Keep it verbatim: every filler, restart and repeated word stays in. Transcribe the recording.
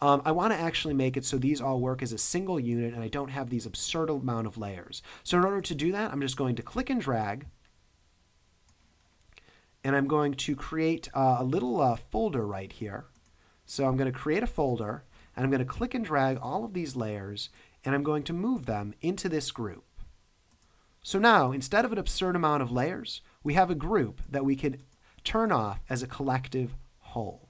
Um, I want to actually make it so these all work as a single unit and I don't have these absurd amount of layers. So in order to do that, I'm just going to click and drag, and I'm going to create uh, a little uh, folder right here. So I'm going to create a folder, and I'm going to click and drag all of these layers, and I'm going to move them into this group. So now, instead of an absurd amount of layers, we have a group that we can turn off as a collective whole.